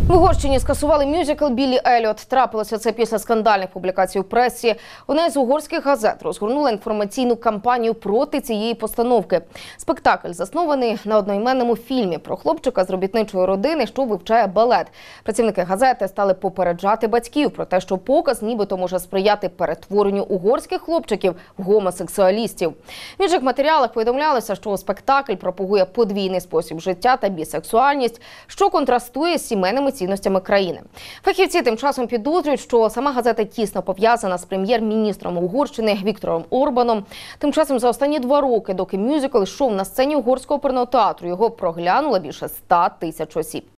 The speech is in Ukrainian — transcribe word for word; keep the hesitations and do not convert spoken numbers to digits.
В Угорщині скасували мюзикл «Біллі Елліот». Трапилося це після скандальних публікацій у пресі. Одна з угорських газет розгорнула інформаційну кампанію проти цієї постановки. Спектакль заснований на одноіменному фільмі про хлопчика з робітничої родини, що вивчає балет. Працівники газети стали попереджати батьків про те, що показ нібито може сприяти перетворенню угорських хлопчиків в гомосексуалістів. В інших матеріалах повідомлялося, що спектакль пропагує подвійний спосіб життя та бісексуальність, що контрастує з сімейними цінностями країни. Фахівці тим часом підозрюють, що сама газета тісно пов'язана з прем'єр-міністром Угорщини Віктором Орбаном. Тим часом за останні два роки, доки мюзикл йшов на сцені Угорського оперного театру, його проглянуло більше ста тисяч осіб.